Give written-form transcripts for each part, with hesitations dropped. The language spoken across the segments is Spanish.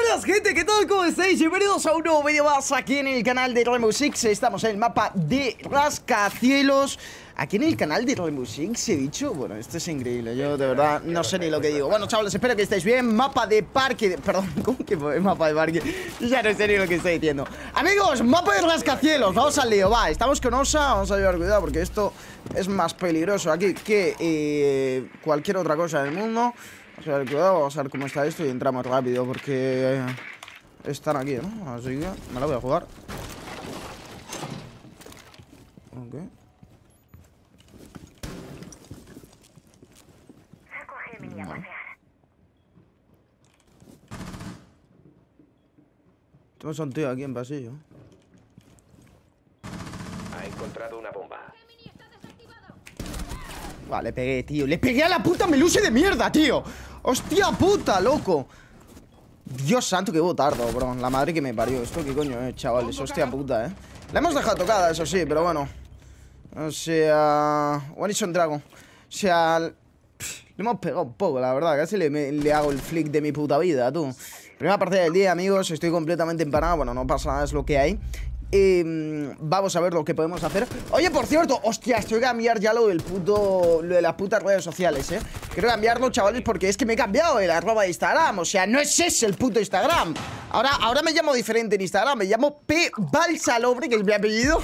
Buenas gente, ¿qué tal? ¿Cómo estáis? Bienvenidos a un nuevo vídeo más aquí en el canal de Rainbow Six. Estamos en el mapa de Rascacielos. Aquí en el canal de Rainbow Six he dicho, bueno, esto es increíble. Yo de verdad no sé ni lo que digo. Bueno, chavales, espero que estéis bien. Mapa de parque, perdón, ¿cómo que mapa de parque? Ya no sé ni lo que estoy diciendo. Amigos, mapa de Rascacielos, vamos al lío, va. Estamos con Osa, vamos a llevar cuidado porque esto es más peligroso aquí que cualquier otra cosa del mundo. Vamos a ver, cuidado, vamos a ver cómo está esto y entramos rápido porque están aquí, ¿no? Así que me la voy a jugar. Ok. Vale. Tenemos a un tío aquí en pasillo. Ha encontrado una bomba. Vale, le pegué, tío. Le pegué a la puta Melusi de mierda, tío. Hostia puta, loco. Dios santo, qué botardo, bro. La madre que me parió. Esto qué coño, chavales. Hostia puta, La hemos dejado tocada, eso sí, pero bueno. O sea... One is on Dragon. O sea... Le hemos pegado un poco, la verdad. Casi le hago el flick de mi puta vida, tú. Primera partida del día, amigos. Estoy completamente empanado. Bueno, no pasa nada, es lo que hay. Vamos a ver lo que podemos hacer. Oye, por cierto, hostia, estoy a cambiar ya lo de las putas redes sociales, Quiero cambiarlo, chavales, porque es que me he cambiado el arroba de Instagram. O sea, no es ese el puto Instagram. Ahora me llamo diferente en Instagram. Me llamo P. Balsalobre, que es mi apellido.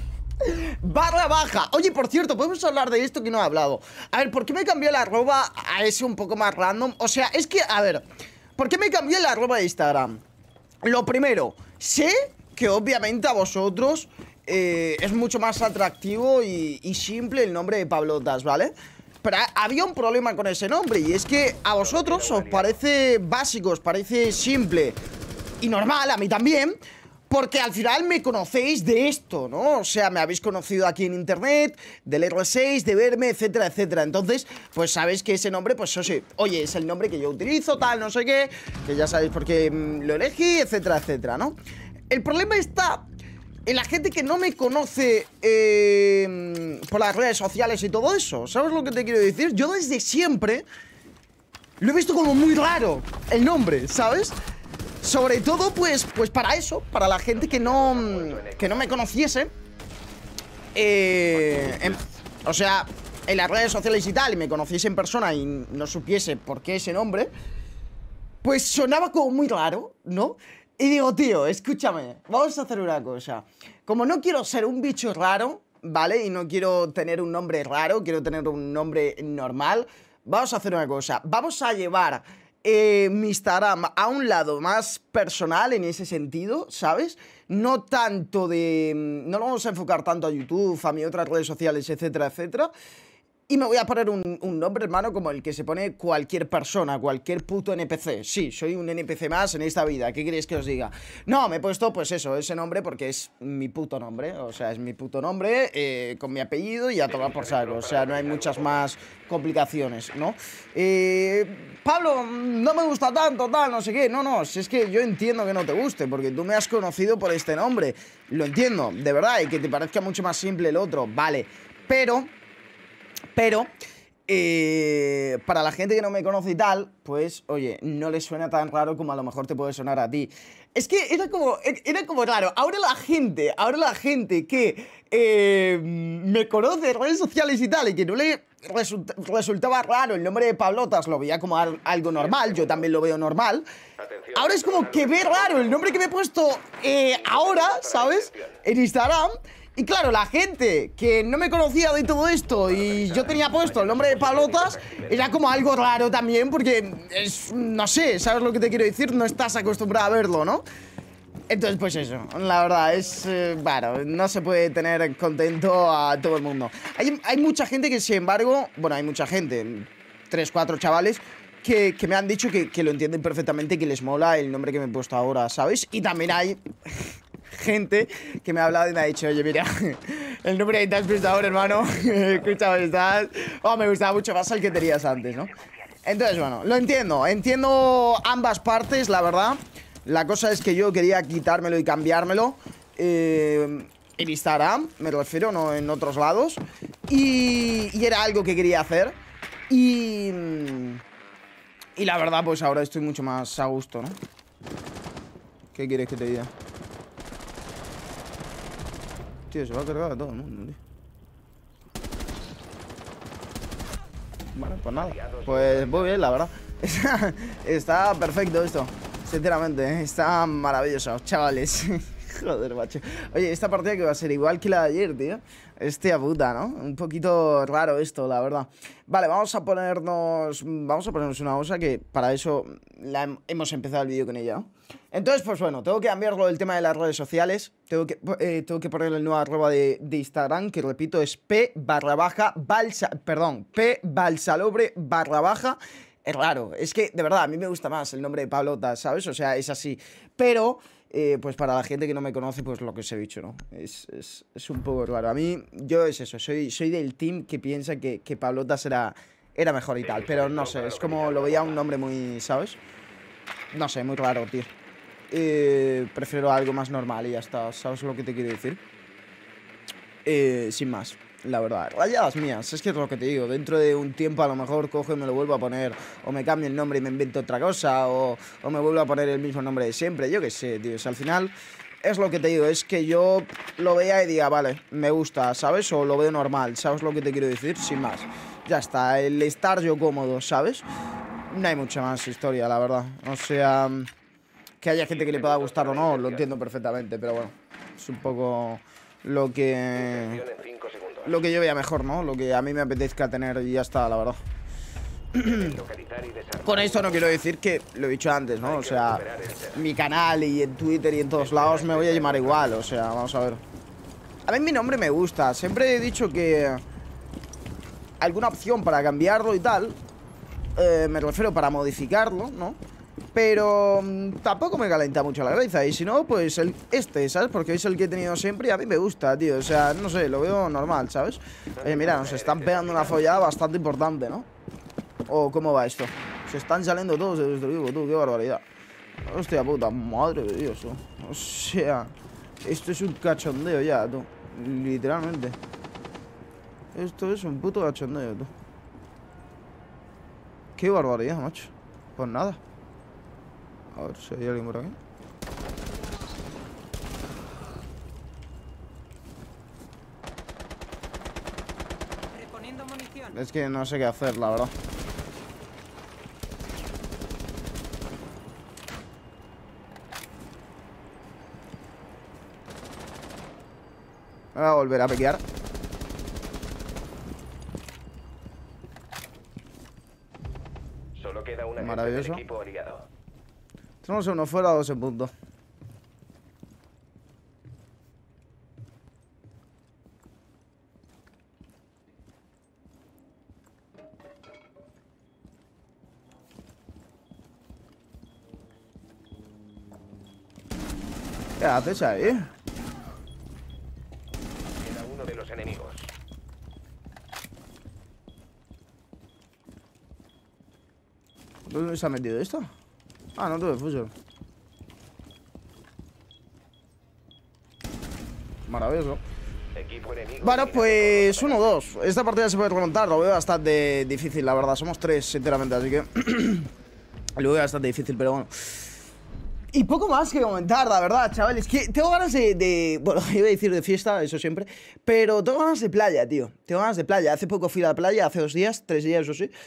/. Oye, por cierto, podemos hablar de esto que no he hablado. A ver, ¿por qué me cambió el arroba a ese un poco más random? O sea, es que, a ver, ¿por qué me cambió el arroba de Instagram? Lo primero, sé que obviamente a vosotros es mucho más atractivo y simple el nombre de Pablotas, ¿vale? Pero había un problema con ese nombre y es que a vosotros os parece básico, os parece simple y normal, a mí también, porque al final me conocéis de esto, ¿no? O sea, me habéis conocido aquí en internet, del R6, de verme, etcétera, etcétera. Entonces, pues sabéis que ese nombre, pues oye, es el nombre que yo utilizo, tal, no sé qué, que ya sabéis por qué lo elegí, etcétera, etcétera, ¿no? El problema está en la gente que no me conoce por las redes sociales y todo eso. ¿Sabes lo que te quiero decir? Yo desde siempre lo he visto como muy raro el nombre, ¿sabes? Sobre todo, pues para eso, para la gente que no me conociese. O sea, en las redes sociales y tal, y me conociese en persona y no supiese por qué ese nombre, pues sonaba como muy raro, ¿no? Y digo, tío, escúchame, vamos a hacer una cosa. Como no quiero ser un bicho raro, ¿vale? Y no quiero tener un nombre raro, quiero tener un nombre normal. Vamos a hacer una cosa, vamos a llevar mi Instagram a un lado más personal en ese sentido, ¿sabes? No tanto de... No lo vamos a enfocar tanto a YouTube, a mis otras redes sociales, etcétera, etcétera. Y me voy a poner un nombre, hermano, como el que se pone cualquier persona, cualquier puto NPC. Sí, soy un NPC más en esta vida. ¿Qué queréis que os diga? No, me he puesto, pues eso, ese nombre porque es mi puto nombre. O sea, es mi puto nombre con mi apellido y a tomar por saco. O sea, no hay muchas más complicaciones, ¿no? Pablo, no me gusta tanto, tal, no sé qué. No, si es que yo entiendo que no te guste porque tú me has conocido por este nombre. Lo entiendo, de verdad, y que te parezca mucho más simple el otro. Vale, pero para la gente que no me conoce y tal, pues, oye, no le suena tan raro como a lo mejor te puede sonar a ti. Es que era como raro. Ahora la gente que me conoce en redes sociales y tal, y que no le resultaba raro el nombre de Pablotas, lo veía como algo normal, yo también lo veo normal. Ahora es como que ve raro el nombre que me he puesto ahora, ¿sabes? En Instagram. Y claro, la gente que no me conocía de todo esto y yo tenía puesto el nombre de Pablotas, era como algo raro también porque es, no sé, ¿sabes lo que te quiero decir? No estás acostumbrado a verlo, ¿no? Entonces, pues eso, la verdad es, bueno, no se puede tener contento a todo el mundo. Hay mucha gente que, sin embargo, bueno, hay mucha gente, 3, 4 chavales, que me han dicho que lo entienden perfectamente, que les mola el nombre que me he puesto ahora, ¿sabes? Y también hay gente que me ha hablado y me ha dicho, oye, mira, el nombre que te has puesto ahora, hermano, escúchame, estás... Oh, me gustaba mucho más el que tenías antes, ¿no? Entonces, bueno, lo entiendo ambas partes, la verdad. La cosa es que yo quería quitármelo y cambiármelo en Instagram, me refiero, no en otros lados. Y era algo que quería hacer. Y la verdad, pues ahora estoy mucho más a gusto, ¿no? ¿Qué quieres que te diga? Tío, se va a cargar a todo el mundo, tío. Bueno, pues nada. Pues muy bien, la verdad. Está perfecto esto. Sinceramente, está maravilloso, chavales. Joder, macho. Oye, esta partida que va a ser igual que la de ayer, tío. Hostia puta, ¿no? Un poquito raro esto, la verdad. Vale, vamos a ponernos una cosa que para eso hemos empezado el vídeo con ella, ¿no? Entonces, pues bueno, tengo que cambiarlo del tema de las redes sociales. Tengo que poner el nuevo arroba de Instagram, que repito, es P_Balsalobre_. Es raro, es que de verdad a mí me gusta más el nombre de Pablota, ¿sabes? O sea, es así. Pero, pues para la gente que no me conoce, pues lo que os he dicho, ¿no? Es un poco raro. A mí, yo es eso, soy del team que piensa que Pablota era mejor y tal. Pero no sé, es como lo veía un nombre muy, ¿sabes? No sé, muy raro, tío. Prefiero algo más normal y ya está, ¿sabes lo que te quiero decir? Sin más. La verdad, rayadas mías, es que es lo que te digo. Dentro de un tiempo a lo mejor cojo y me lo vuelvo a poner, o me cambio el nombre y me invento otra cosa, o me vuelvo a poner el mismo nombre de siempre. Yo qué sé, tío, o sea, al final es lo que te digo. Es que yo lo vea y diga, vale, me gusta, ¿sabes? O lo veo normal, ¿sabes lo que te quiero decir? Sin más, ya está, el estar yo cómodo, ¿sabes? No hay mucha más historia, la verdad. O sea, que haya gente que le pueda gustar o no, lo entiendo perfectamente. Pero bueno, es un poco lo que yo vea mejor, ¿no? Lo que a mí me apetezca tener y ya está, la verdad. Con esto no quiero decir que, lo he dicho antes, ¿no? O sea, mi canal y en Twitter y en todos lados me voy a llamar igual, o sea, vamos a ver. A mí mi nombre me gusta, siempre he dicho que alguna opción para cambiarlo y tal, me refiero para modificarlo, ¿no? Pero tampoco me calienta mucho la cabeza. Y si no, pues ¿sabes? Porque es el que he tenido siempre y a mí me gusta, tío. O sea, no sé, lo veo normal, ¿sabes? Mira, nos están pegando una follada bastante importante, ¿no? ¿O cómo va esto? Se están saliendo todos de nuestro vivo, tú, qué barbaridad. Hostia puta, madre de Dios, tú. O sea, esto es un cachondeo ya, tú. Literalmente. Esto es un puto cachondeo, tú. Qué barbaridad, macho. Pues nada. A ver si hay alguien por aquí. Reponiendo munición. Es que no sé qué hacer, la verdad. Me voy a volver a pequear. Solo queda una Maravilloso. del equipo aliado. Tenemos uno fuera, dos en punto. ¿Qué haces ahí? Queda uno de los enemigos. ¿Dónde se ha metido esto? Ah, no tuve fusil. Maravilloso. Equipo enemigo. Bueno, pues 1-2. Esta partida se puede remontar. Lo veo bastante difícil, la verdad. Somos 3, sinceramente, así que lo veo bastante difícil, pero bueno. Y poco más que comentar, la verdad, chavales. Que tengo ganas bueno, iba a decir de fiesta, eso siempre. Pero tengo ganas de playa, tío. Tengo ganas de playa. Hace poco fui a la playa, hace 2 días, 3 días, eso sí.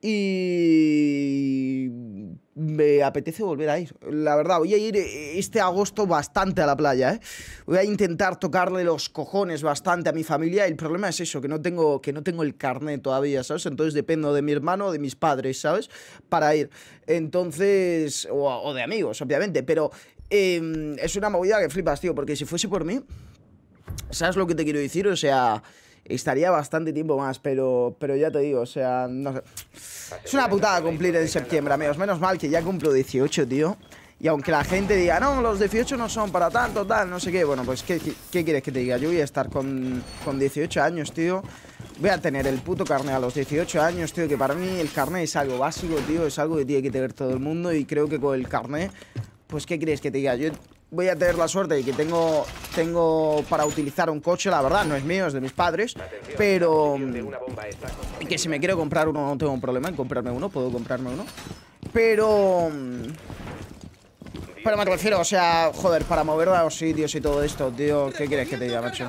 Y me apetece volver a ir. La verdad, voy a ir este agosto bastante a la playa, ¿eh? Voy a intentar tocarle los cojones bastante a mi familia. El problema es eso, que no tengo el carnet todavía, ¿sabes? Entonces dependo de mi hermano o de mis padres, ¿sabes? Para ir. Entonces, o de amigos, obviamente. Pero es una movida que flipas, tío. Porque si fuese por mí, ¿sabes lo que te quiero decir? O sea, estaría bastante tiempo más, pero ya te digo, o sea, no sé. Es una putada cumplir en septiembre, amigos. Menos mal que ya cumplo 18, tío. Y aunque la gente diga, no, los 18 no son para tanto, tal, no sé qué. Bueno, pues, ¿qué quieres que te diga? Yo voy a estar con 18 años, tío. Voy a tener el puto carnet a los 18 años, tío. Que para mí el carnet es algo básico, tío. Es algo que tiene que tener todo el mundo. Y creo que con el carnet, pues, ¿qué quieres que te diga? Yo voy a tener la suerte de que tengo para utilizar un coche, la verdad, no es mío, es de mis padres. Pero que si me quiero comprar uno no tengo un problema en comprarme uno, puedo comprarme uno. Pero Pero me refiero, o sea, joder, para mover a los sitios y todo esto, tío, ¿qué quieres que te diga, macho?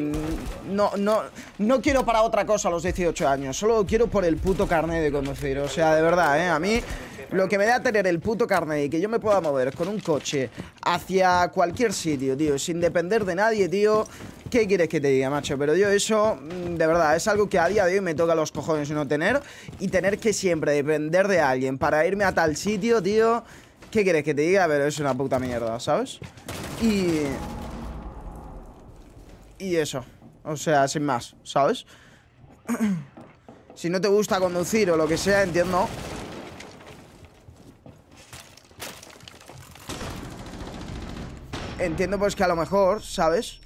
No quiero para otra cosa a los 18 años. Solo quiero por el puto carnet de conducir. O sea, de verdad, a mí lo que me da tener el puto carnet y que yo me pueda mover con un coche hacia cualquier sitio, tío, sin depender de nadie, tío. ¿Qué quieres que te diga, macho? Pero yo eso, de verdad, es algo que a día de hoy me toca los cojones no tener. Y tener que siempre depender de alguien para irme a tal sitio, tío. ¿Qué quieres que te diga? Pero es una puta mierda, ¿sabes? Y eso. O sea, sin más, ¿sabes? Si no te gusta conducir o lo que sea, entiendo. Entiendo pues que a lo mejor, ¿sabes?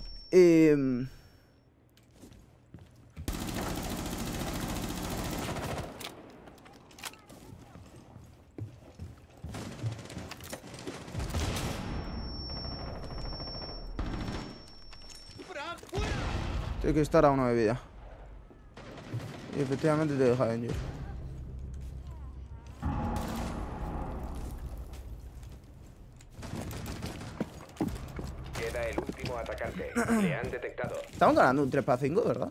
Tiene que estar a uno de vida. Y efectivamente te deja venir. Queda el último atacante. Le han detectado. Estamos ganando un 3-5, ¿verdad?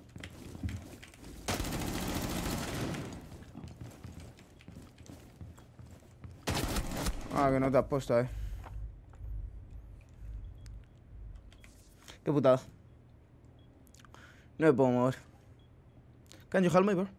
Ah, que no te has puesto, Qué putada. No me puedo mover. Can you help me, bro?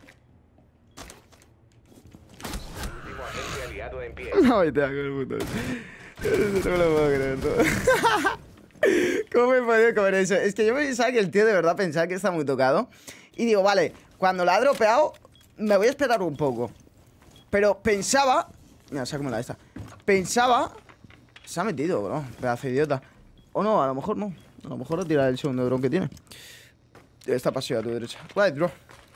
Último agente aliado en pie. No, te hago el puto. No me lo puedo creer todo. ¿Cómo me he podido comer eso? Es que yo pensaba que el tío de verdad pensaba que está muy tocado. Y digo, vale, cuando la ha dropeado, me voy a esperar un poco. Pero pensaba... Mira, sácame la esta. Pensaba... Se ha metido, bro. Pedazo de idiota. O no, a lo mejor no. A lo mejor ha tirado el segundo dron que tiene. Está pasiva a tu derecha. Right, bro.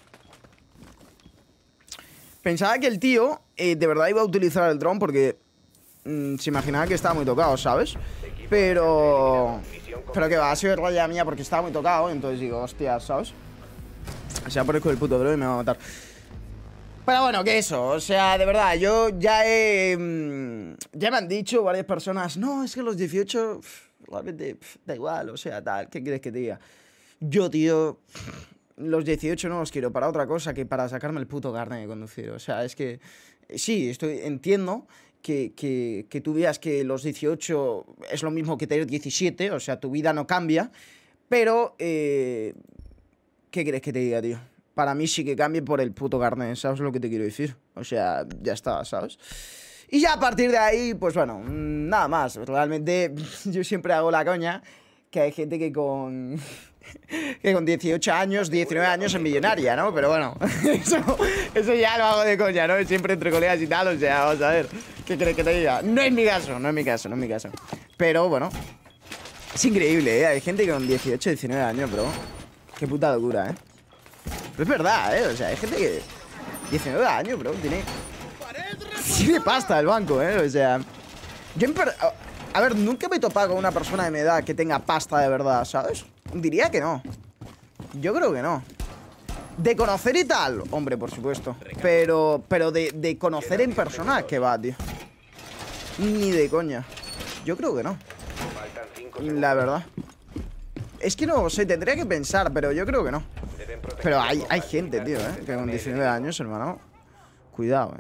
Pensaba que el tío de verdad iba a utilizar el dron porque se imaginaba que estaba muy tocado, ¿sabes? Pero que va, ha sido raya mía porque estaba muy tocado. Entonces digo, hostia, ¿sabes? Se ha aparecido el puto dron y me va a matar. Pero bueno, que eso, o sea, de verdad, yo ya ya me han dicho varias personas, no, es que los 18, realmente, da igual, o sea, tal, ¿qué quieres que te diga? Yo, tío, los 18 no los quiero para otra cosa que para sacarme el puto carnet de conducir. O sea, es que sí, entiendo que tú veas que los 18 es lo mismo que tener 17, o sea, tu vida no cambia, pero ¿qué quieres que te diga, tío? Para mí sí que cambie por el puto carnet, ¿sabes lo que te quiero decir? O sea, ya está, ¿sabes? Y ya a partir de ahí, pues bueno, nada más. Realmente yo siempre hago la coña que hay gente que con 18 años, 19 años es millonaria, ¿no? Pero bueno, eso ya lo hago de coña, ¿no? Siempre entre colegas y tal, o sea, vamos a ver. ¿Qué crees que te diga? No es mi caso, no es mi caso, no es mi caso. Pero bueno, es increíble, ¿eh? Hay gente que con 18, 19 años, bro. Qué puta locura, ¿eh? Pero es verdad, ¿eh? O sea, hay gente que 19 años, bro, tiene pasta el banco, ¿eh? O sea, a ver, nunca me he topado con una persona de mi edad que tenga pasta de verdad, ¿sabes? Diría que no. Yo creo que no. De conocer y tal, hombre, por supuesto. Pero de conocer en persona, ¿qué va, tío? Ni de coña. Yo creo que no. La verdad. Es que no sé, tendría que pensar, pero yo creo que no. Pero hay gente, tío, que con 19 años, hermano. Cuidado,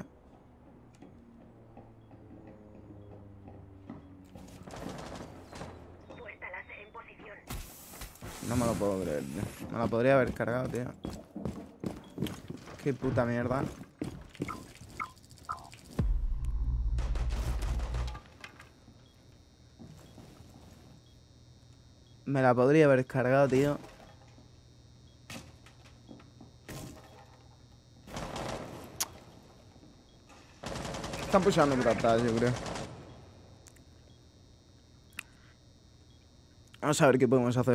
No me lo puedo creer, tío. Me la podría haber cargado, tío. Qué puta mierda. Me la podría haber cargado, tío. Están pushando por atrás, yo creo. Vamos a ver qué podemos hacer.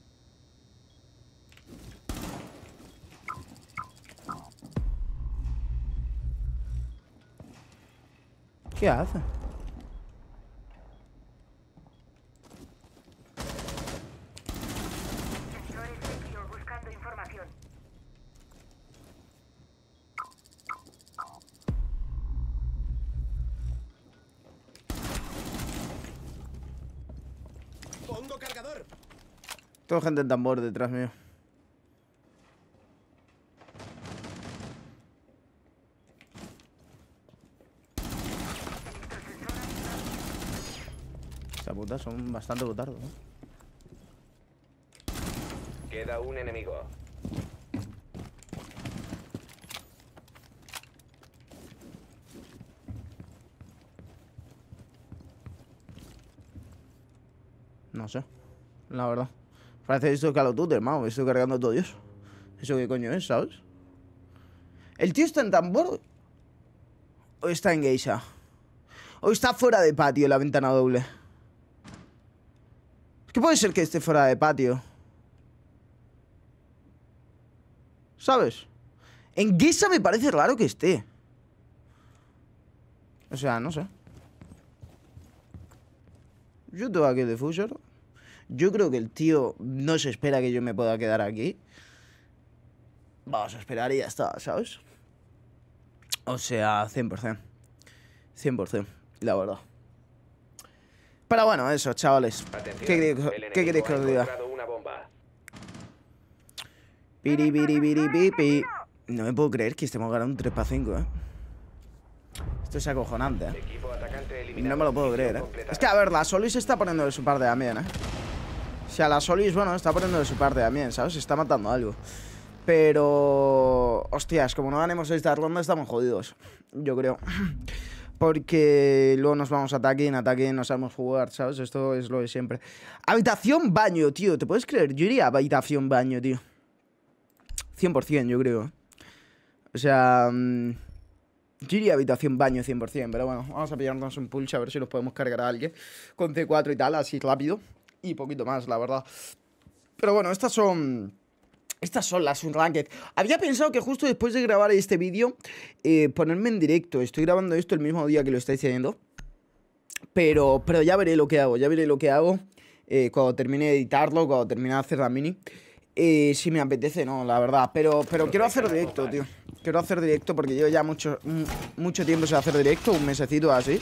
¿Qué hace? Buscando información. cargador. Tengo gente en tambor detrás mío. Esta puta son bastante botardos, ¿no? Queda un enemigo. No sé, la verdad. Parece esto Call of Duty, hermano. Estoy cargando todo Dios. ¿Eso qué coño es, sabes? ¿El tío está en tambor? ¿O está en geisha? ¿O está fuera de patio la ventana doble? Es que puede ser que esté fuera de patio. ¿Sabes? En geisha me parece raro que esté. O sea, no sé. Yo tengo aquí el diffuser. Yo creo que el tío no se espera que yo me pueda quedar aquí. Vamos a esperar y ya está, ¿sabes? O sea, 100%. 100%, la verdad. Pero bueno, eso, chavales. Atención, ¿Qué queréis que os diga? Una bomba. Piri, piri, piri, pipi. No me puedo creer que estemos ganando un 3-5, ¿eh? Esto es acojonante, ¿eh? Equipo atacante eliminado. No me lo puedo creer, ¿eh? Completada. Es que, a ver, la Solis está poniendo de su parte también, ¿eh? O sea, la Solis, bueno, está poniendo de su parte también, ¿sabes? Está matando algo. Pero... Hostias, como no ganemos esta ronda estamos jodidos. Yo creo. Porque luego nos vamos a ataque no sabemos jugar, ¿sabes? Esto es lo de siempre. Habitación baño, tío. ¿Te puedes creer? Yo iría a habitación baño, tío. 100%, yo creo. O sea... yo iría a habitación baño 100%. Pero bueno, vamos a pillarnos un pulse a ver si los podemos cargar a alguien con C4 y tal, así rápido. Y poquito más, la verdad. Pero bueno, estas son las Unranked. Había pensado que justo después de grabar este vídeo ponerme en directo. Estoy grabando esto el mismo día que lo estáis haciendo. Pero ya veré lo que hago. Ya veré lo que hago cuando termine de editarlo, cuando termine de hacer la mini. Si me apetece, no, la verdad. Pero quiero hacer directo, tío. Quiero hacer directo porque llevo ya mucho tiempo sin hacer directo. Un mesecito así.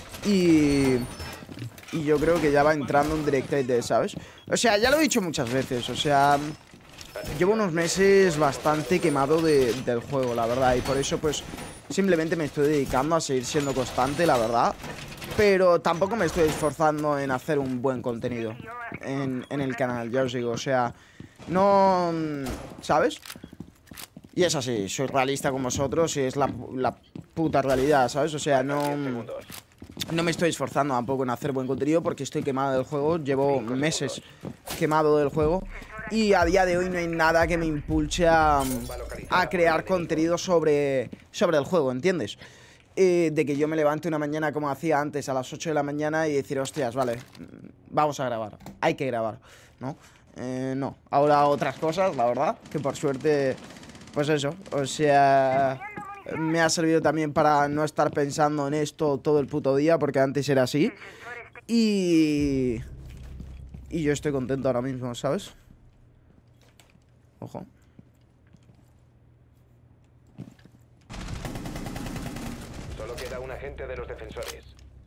Y yo creo que ya va entrando un directete, ¿sabes? O sea, ya lo he dicho muchas veces. O sea... llevo unos meses bastante quemado del juego, la verdad. Y por eso, pues, simplemente me estoy dedicando a seguir siendo constante, la verdad. Pero tampoco me estoy esforzando en hacer un buen contenido en el canal, ya os digo. O sea, no... ¿sabes? Y es así, soy realista con vosotros y es la puta realidad, ¿sabes? O sea, no me estoy esforzando tampoco en hacer buen contenido porque estoy quemado del juego. Llevo meses quemado del juego. Y a día de hoy no hay nada que me impulse a crear contenido sobre el juego, ¿entiendes? De que yo me levante una mañana como hacía antes a las 8 de la mañana y decir, hostias, vale, vamos a grabar, hay que grabar, ¿no? No, ahora otras cosas, la verdad, que por suerte, pues eso, o sea, me ha servido también para no estar pensando en esto todo el puto día, porque antes era así. Y yo estoy contento ahora mismo, ¿sabes? Ojo. Solo queda un agente de los defensores.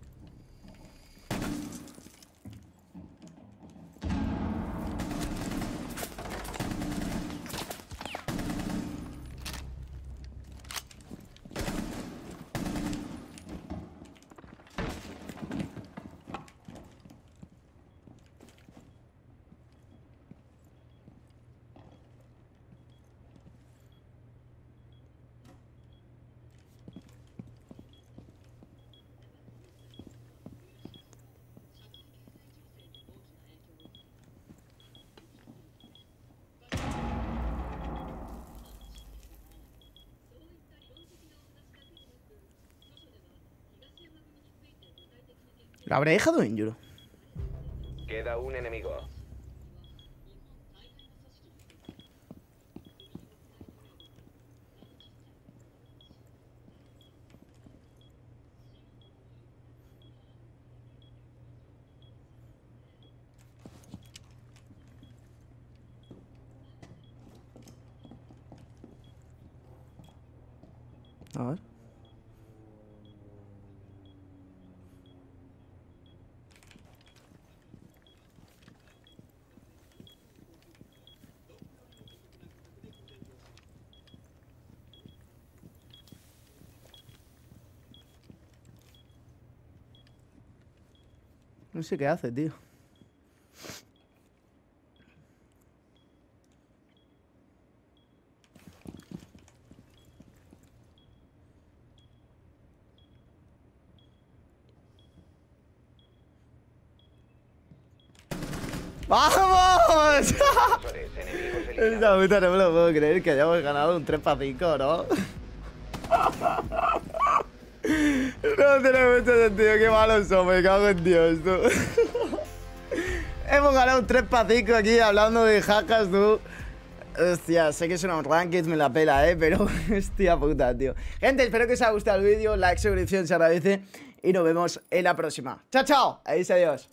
¿La habré dejado en Yuro? Queda un enemigo. A ver. No sé qué hace, tío. ¡Vamos! Defensores, enemigos Esta eliminados. puta no me lo puedo creer que hayamos ganado un 3-5, ¿no? No tiene mucho sentido, qué malos somos, me cago en Dios, tú. Hemos ganado un 3-5 aquí hablando de jajas, tú. Hostia, sé que es una ranked, me la pela, pero hostia puta, tío. Gente, espero que os haya gustado el vídeo, like, suscripción se agradece y nos vemos en la próxima. ¡Chao, chao! Adiós, adiós.